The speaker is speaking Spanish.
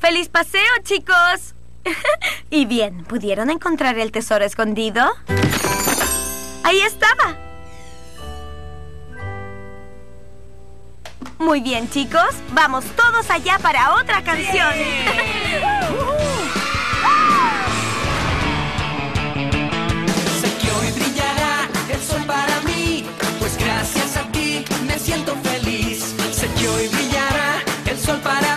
¡Feliz paseo, chicos! Y bien, ¿pudieron encontrar el tesoro escondido? ¡Ahí estaba! Muy bien, chicos. Vamos todos allá para otra canción. Sé que hoy brillará el sol para mí, pues gracias a ti me siento feliz. Sé que hoy brillará el sol para